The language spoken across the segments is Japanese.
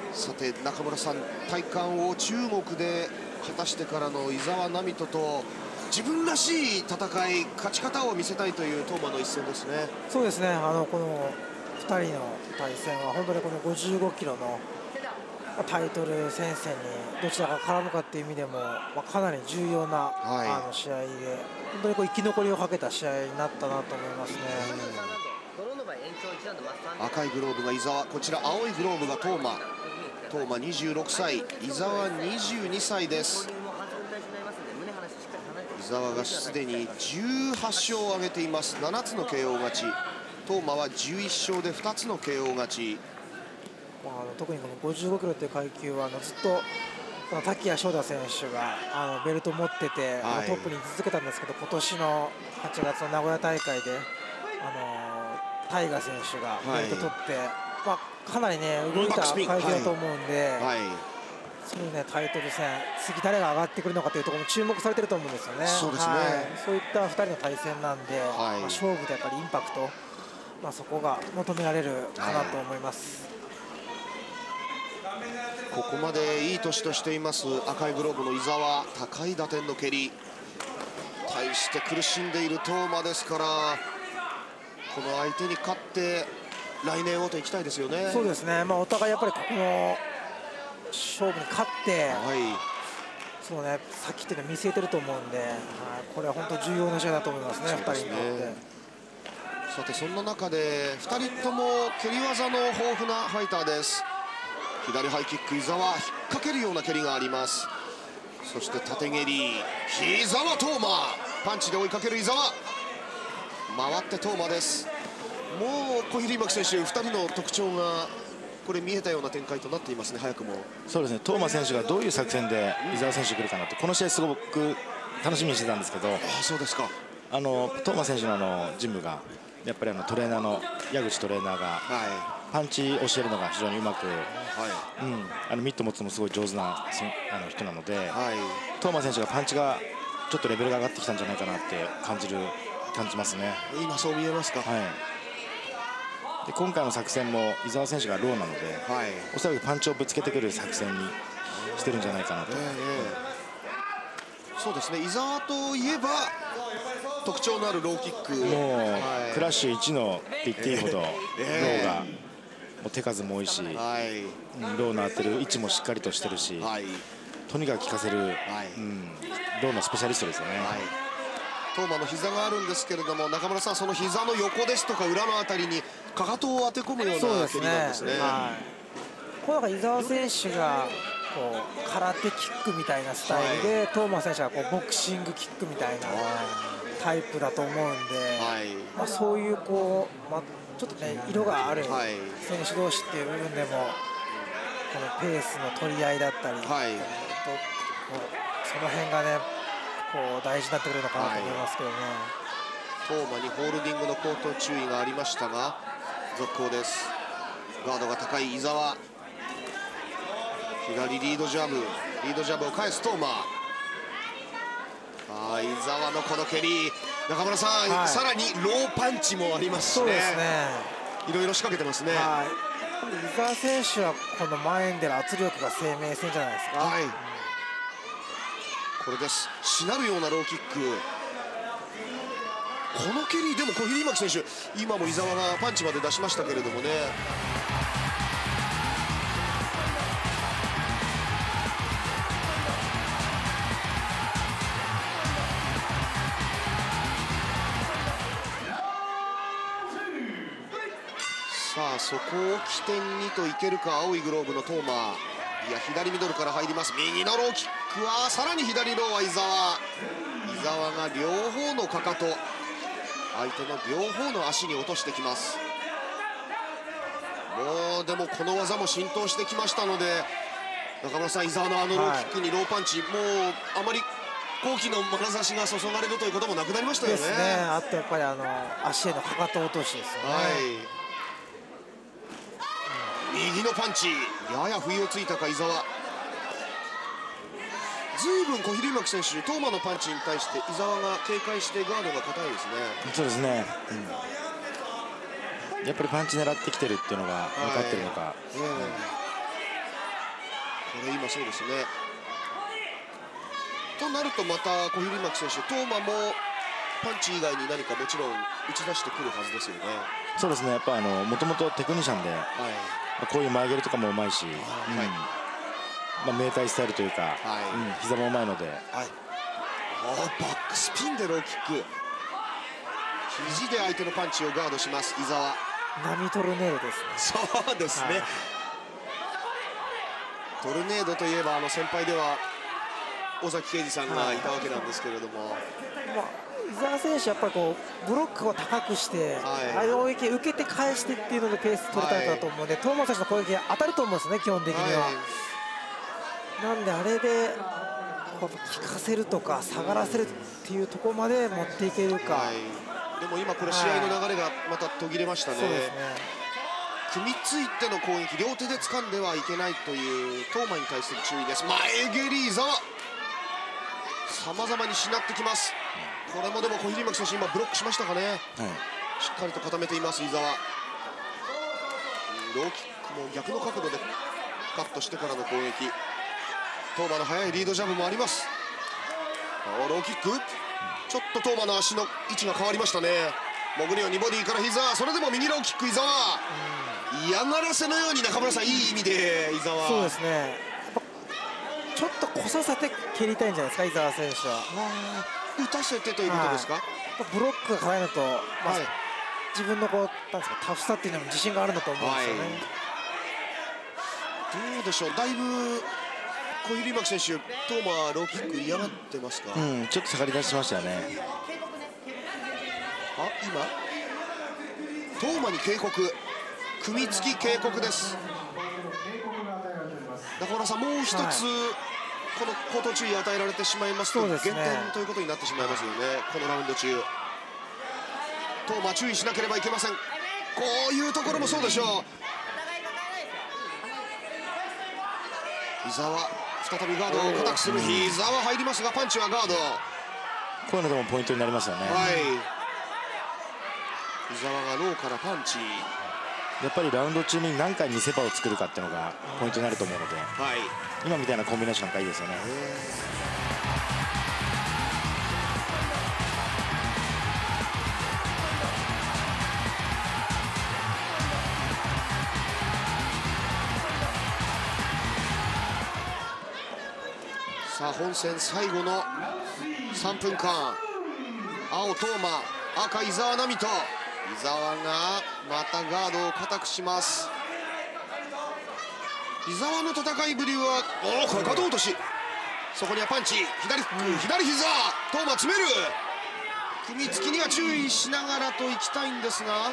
さて中村さん、体感を中国で果たしてからの伊沢波人と自分らしい戦い、勝ち方を見せたいという東馬の一戦ですね。 そうですね、この2人の対戦は本当にこの55キロのタイトル戦線にどちらが絡むかっていう意味でも、かなり重要な、試合で、本当にこう生き残りをかけた試合になったなと思いますね。 赤いグローブが伊沢、こちら青いグローブが東馬。東馬26歳、伊沢22歳です。伊沢がすでに18勝を挙げています。7つの KO 勝ち。東馬は11勝で2つの KO 勝ち。 特にこの55キロという階級はずっと滝谷翔太選手がベルトを持ってて、トップに居続けたんですけど、今年の8月の名古屋大会でタイガ選手がベルト取って、かなりね動いた階級だと思うんで、そういうねタイトル戦、次誰が上がってくるのかというところも注目されてると思うんですよね。 そうですね。 そういった2人の対戦なんで、勝負でやっぱりインパクト、そこが求められるかなと思います。 ここまでいい年としています赤いグローブの伊沢、高い打点の蹴り、対して苦しんでいる東馬ですから、この相手に勝って来年をといきたいですよね。 そうですね、お互いやっぱりここの勝負に勝って、そのね先っていうのを見据えてると思うんで、これは本当重要な試合だと思いますね、2人にとって。 さてそんな中で2人とも蹴り技の豊富なファイターです。左ハイキック、伊沢、引っ掛けるような蹴りがあります。そして縦蹴り、伊沢東馬、パンチで追いかける伊沢、回って東馬です。もう小比類巻選手、2人の特徴がこれ見えたような展開となっていますね、早くも。 そうですね、東馬選手がどういう作戦で伊沢選手来るかなと、この試合すごく楽しみにしてたんですけど、 そうですか。 東馬選手のジムがやっぱりトレーナーの矢口トレーナーが、パンチ教えるのが非常にうまく、ミット持つのもすごい上手な人なので、東馬選手がパンチがちょっとレベルが上がってきたんじゃないかなって感じますね。 今そう見えますか。 で今回の作戦も伊沢選手がローなので、おそらくパンチをぶつけてくる作戦にしてるんじゃないかなと。 そうですね、伊沢といえば特徴のあるローキック、 もう、クラッシュ1のって言っていいほどローがもう手数も多いし、ローの当てる位置もしっかりとしてるし、とにかく効かせる、ローのスペシャリストですよね。 東馬の膝があるんですけれども、中村さん、その膝の横ですとか裏のあたりにかかとを当て込むような蹴りなんですね。 こう伊沢選手がこう空手キックみたいなスタイルで、東馬選手はこうボクシングキックみたいなタイプだと思うんで、そういうこう、ちょっとね色がある選手同士っていう部分でも、このペースの取り合いだったり、その辺がねこう大事になってくるのかなと思いますけどね。 東馬にホールディングの口頭注意がありましたが続行です。ガードが高い伊沢、左リードジャブを返す東馬。伊沢のこの蹴り、中村さん、さらにローパンチもありますしね、いろいろ仕掛けてますね。 伊沢選手はこの前に出る圧力が生命線じゃないですか。 これです、しなるようなローキック、この蹴りでも小比巻選手、今も伊沢がパンチまで出しましたけれどもね。さあそこを起点にといけるか、青いグローブの東馬。いや左ミドルから入ります。右のローキックはさらに左ローは伊沢が両方のかかと、相手の両方の足に落としてきます。もうでもこの技も浸透してきましたので、中村さん、伊沢のローキックにローパンチ、もうあまり好奇の眼差しが注がれるということもなくなりましたよね。 ですね。あとやっぱり足へのかかと落としですよね。 右のパンチ、やや不意をついたか伊沢。ずいぶん小比類巻選手、東馬のパンチに対して伊沢が警戒してガードが硬いですね。 そうですね、やっぱりパンチ狙ってきてるっていうのが分かってるのか、 れ今そうですね。となるとまた小比類巻選手、トーマもパンチ以外に何かもちろん打ち出してくるはずですよね。 そうですね、やっぱもともとテクニシャンで、こういう前蹴りとかもうまいし、名体スタイルというか、膝もうまいので、 バックスピンでローキック、肘で相手のパンチをガードします伊沢。 波トルネードですね。 そうですね、トルネードといえば先輩では尾崎圭司さんがいたわけなんですけれども、 伊沢選手やっぱりこうブロックを高くして、攻撃受けて返してっていうのでペース取るタイプだと思うので、トーマ選手の攻撃当たると思うんですね、基本的には。なんであれで効かせるとか下がらせるっていうところまで持っていけるか。 でも今これ試合の流れがまた途切れましたね。組みついての攻撃、両手で掴んではいけないというトーマに対する注意です。前蹴り伊沢、さまざまにしなってきます。これもでも小比類巻選手今ブロックしましたかね、しっかりと固めています伊沢。ローキックも逆の角度でカットしてからの攻撃、トーマの速いリードジャブもあります。ローキック、ちょっとトーマの足の位置が変わりましたね。潜りを2ボディから膝、それでも右ローキック伊沢、嫌がらせのように中村さん、いい意味で伊沢、 そうですね、ちょっとこさせて蹴りたいんじゃないですか伊沢選手は。 打たせてということですか。 ブロックが辛いのと、自分のなんですかタフさっていうのも自信があるんだと思うんですよね。 どうでしょう、だいぶ小比類巻選手、トーマローキック嫌がってますか。 ちょっと下がり出しましたよね。 今トーマに警告、組みつき警告です。中村さん、もう一つこの口頭注意与えられてしまいますと減点ということになってしまいますよね。このラウンド中トーマ注意しなければいけません。こういうところもそうでしょう。伊沢再びガードを固くする。膝は入りますがパンチはガード。 こういうのでもポイントになりますよね。 伊沢がローからパンチ。 やっぱりラウンド中に何回見せ場を作るかっていうのがポイントになると思うので、今みたいなコンビネーションがいいですよね。 さあ本戦最後の3分間、青トーマ、赤伊沢波人。伊沢がまたガードを固くします。伊沢の戦いぶりはこれかと落とし、そこにはパンチ、左膝、トーマ詰める。組みつきには注意しながらといきたいんですが、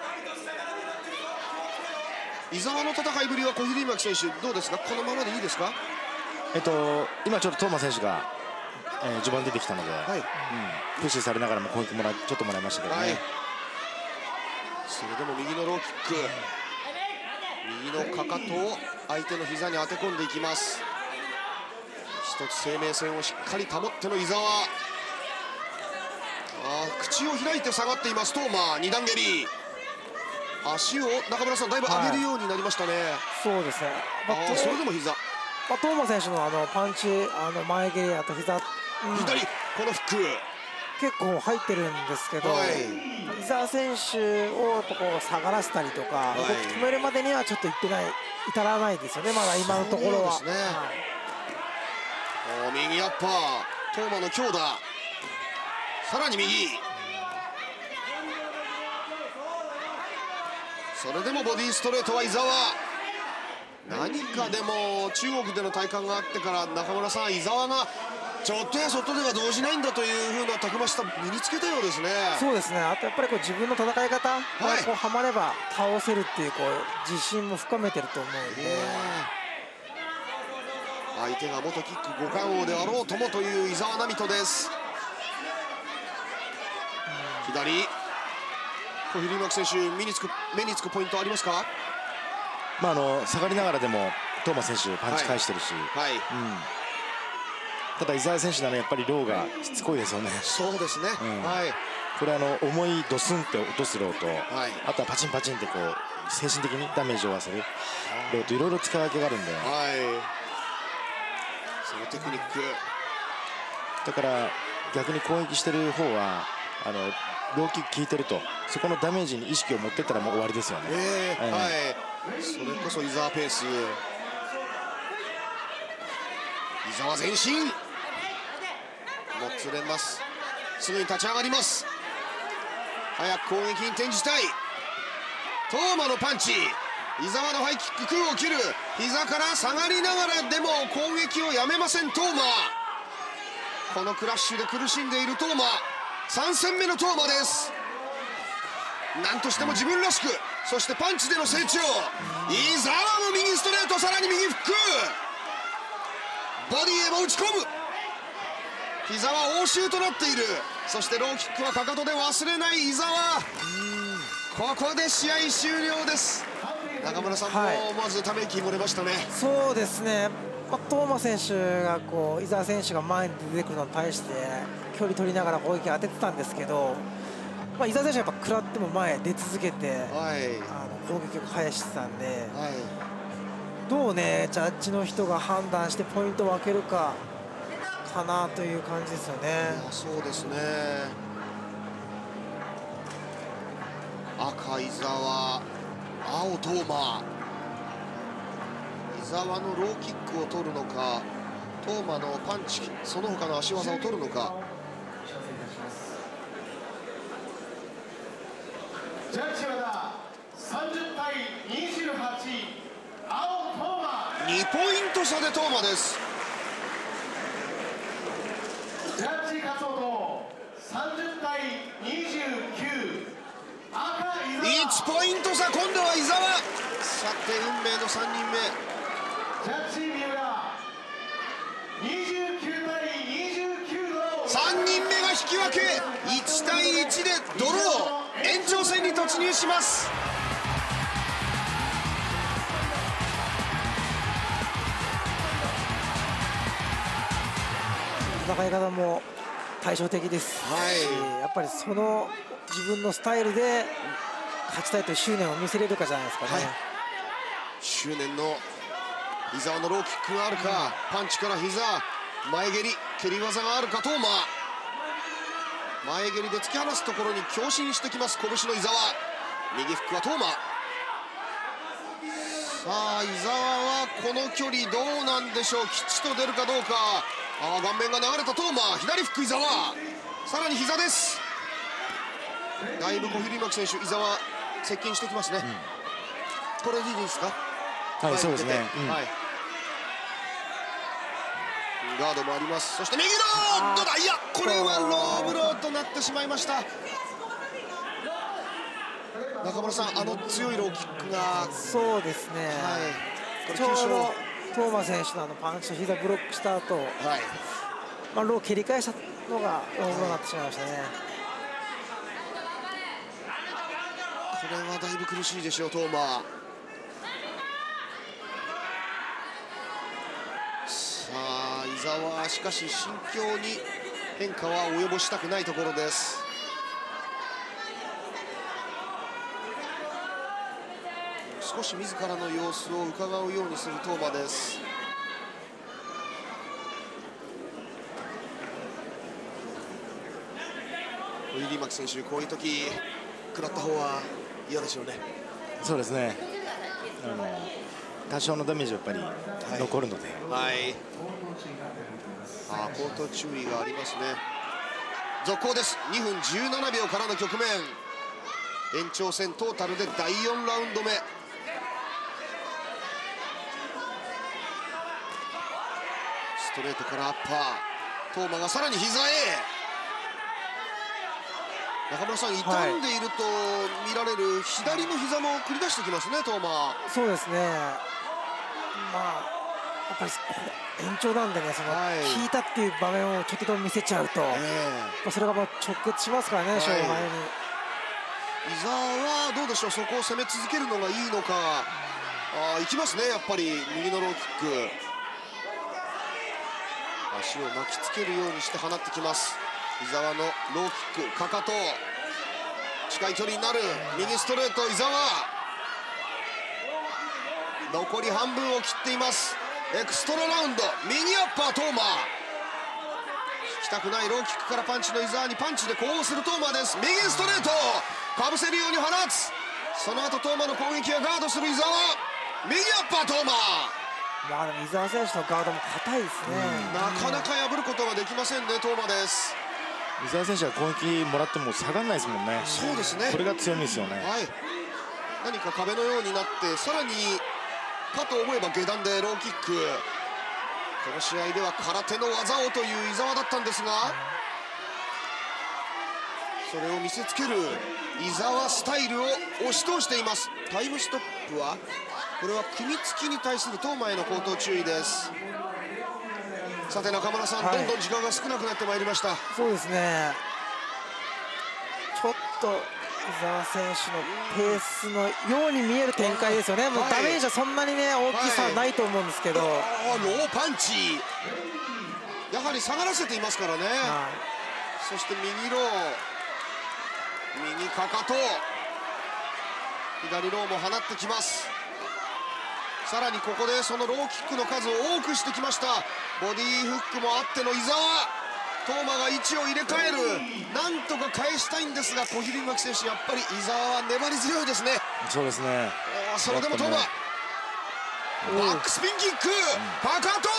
伊沢の戦いぶりは小比類巻選手どうですか。このままでいいですか。 今ちょっとトーマ選手が、序盤出てきたので、プッシュされながらも攻撃ちょっともらいましたけどね。 それでも右のローキック、右のかかとを相手の膝に当て込んでいきます。一つ生命線をしっかり保っての伊沢。口を開いて下がっていますトーマ。2段蹴り、足を中村さんだいぶ上げるようになりましたね。 そうですね。 それでも膝、 トーマ選手のパンチ、前蹴り、あと膝、 左このフック結構入ってるんですけど、伊沢選手をこう下がらせたりとか、動き止めるまでにはちょっと至らないですよね、まだ今のところは。 右アッパー、トーマの強打、さらに右、それでもボディストレートは伊沢。何かでも中国での体感があってから中村さん、伊沢がちょっとやそっとでは動じないんだという風なたくましさ身につけたようですね。そうですね。 あとやっぱり自分の戦い方がはまれば倒せるっていう自信も深めてると思うので、 相手が元キック五冠王であろうともという伊沢波人です。左小比類巻選手、目につくポイントありますか。 下がりながらでもトーマ選手パンチ返してるし、ただ伊沢選手ならやっぱりローがしつこいですよね。 そうですね、 これ重いドスンって落とすローと、あとはパチンパチンって精神的にダメージを負わせるローといろいろ使い分けがあるんで、 そのテクニックだから逆に攻撃してる方はローキック効いてるとそこのダメージに意識を持ってったらもう終わりですよね。 はい、それこそ伊沢ペース。伊沢前進もつれます。すぐに立ち上がります。早く攻撃に転じたい。當真のパンチ、伊沢のハイキック空を切る。膝から下がりながらでも攻撃をやめません當真。このクラッシュで苦しんでいる當真、3戦目の當真です。何としても自分らしく、そしてパンチでの成長。伊沢の右ストレート、さらに右フック、ボディへも打ち込む。膝は応酬となっている。そしてローキックはかかとで忘れない伊沢。ここで試合終了です。中村さんも思わずため息漏れましたね。 そうですね、當真選手が伊沢選手が前に出てくるのに対して距離取りながら攻撃当ててたんですけど、伊沢選手はやっぱ食らっても前出続けて、攻撃を返してたんで、どうねジャッジの人が判断してポイントを分けるかかなという感じですよね。 そうですね。赤伊沢、青當真。伊沢のローキックを取るのか、當真のパンチその他の足技を取るのか。 ジャッジは30対28、青當真。 2ポイント差で當真です。 ジャッジ勝と30対29、赤伊沢。 1ポイント差、今度は伊沢。さて運命の3人目。 ジャッジ三浦29対29の 3人目が引き分け、1対1でドロー、延長戦に突入します。 戦い方も対照的ですし、やっぱりその自分のスタイルで勝ちたいという執念を見せれるかじゃないですかね。 執念の伊沢のローキックがあるか、パンチから膝、前蹴り、蹴り技があるか當真。前蹴りで突き放すところに強振してきます拳の伊沢。右フックは當真。さあ伊沢はこの距離どうなんでしょう。きちっと出るかどうか。顔面が流れた當真、左フック伊沢、さらに膝です。だいぶ小比巻選手伊沢接近してきますね。これでいいですか。 はい、そうですね。 ガードもあります。そして右のどうだ、いやこれはローブローとなってしまいました。中村さん、強いローキックが。 そうですね、ちょうど當真選手のパンチと膝ブロックした後、ローを蹴り返したのがローブローになってしまいましたね。 これはだいぶ苦しいでしょう當真。さあ伊沢、しかし心境に変化は及ぼしたくないところです。少し自らの様子を伺うようにする當真です。小比巻選手、こういう時食らった方は嫌でしょうね。 そうですね、多少のダメージはやっぱり残るので、 口頭注意がありますね。続行です。2分17秒からの局面、延長戦トータルで第4ラウンド目。ストレートからアッパー、當真がさらに膝へ。中村さん、傷んでいると見られる左の膝も繰り出してきますね當真。 そうですね、やっぱり延長なんでね、引いたっていう場面をちょっとでも見せちゃうと、それが直結しますからね、勝敗に。 伊沢はどうでしょう、そこを攻め続けるのがいいのか。いきますね、やっぱり右のローキック。足を巻きつけるようにして放ってきます。伊沢のローキック、かかと近い距離になる右ストレート。伊沢残り半分を切っています。 エクストララウンド、右アッパートーマー、引きたくないローキックからパンチの伊沢にパンチで呼応するトーマーです。右ストレートかぶせるように放つ。その後トーマーの攻撃はガードする伊沢、右アッパートーマー。 まあ、でも伊沢選手のガードも硬いですね。 なかなか破ることができませんね、トーマです。 伊沢選手は攻撃もらっても下がらないですもんね。 そうですね、 これが強みですよね。 はい、何か壁のようになって、さらにかと思えば下段でローキック。この試合では空手の技をという伊沢だったんですが、それを見せつける伊沢スタイルを押し通しています。タイムストップはこれは組みつきに対するトーマへの口頭注意です。さて中村さん、どんどん時間が少なくなってまいりました。 そうですね、ちょっと伊沢選手のペースのように見える展開ですよね。もうダメージはそんなにね大きさはないと思うんですけど、 ローパンチ、やはり下がらせていますからね。そして右ロー、右かかと、左ローも放ってきます。さらにここでそのローキックの数を多くしてきました。ボディーフックもあっての伊沢、トーマが位置を入れ替える、なんとか返したいんですが、小比類巻選手やっぱり伊沢は粘り強いですね。 そうですね。 それでもトーマ、バックスピンキック、かかと、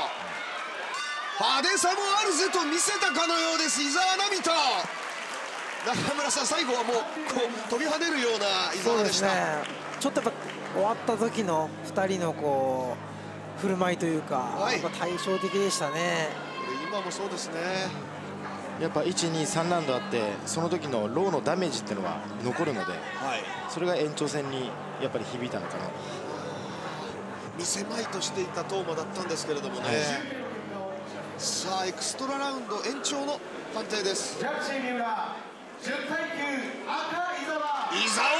派手さもあるぜと見せたかのようです、伊沢並人。中村さん、最後はもうこう飛び跳ねるような伊沢でした。 そうですね、ちょっとやっぱ終わった時の2人のこう振る舞いというか、 はい、 対照的でしたね。 今もそうですね。 やっぱ1、2、3ラウンドあって、その時のローのダメージっていうのは残るので、それが延長戦にやっぱり響いたのかな。 見せまいとしていたトーマだったんですけれどもね。さあエクストララウンド延長の判定です。 ジャッジ三浦10対9、赤伊沢。 伊沢、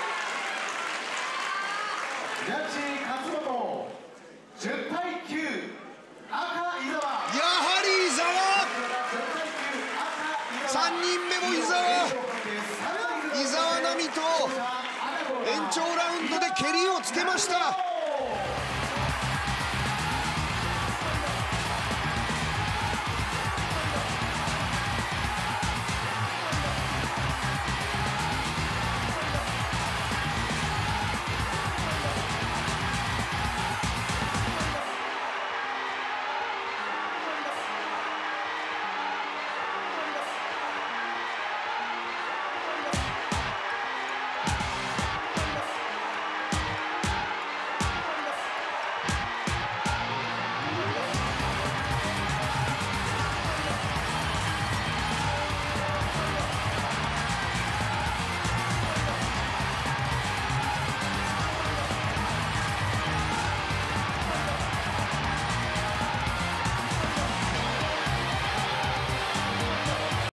ジャッジ勝本10対9、赤伊沢。 やはり伊沢、3人目も伊沢、伊沢並人延長ラウンドで蹴りをつけました。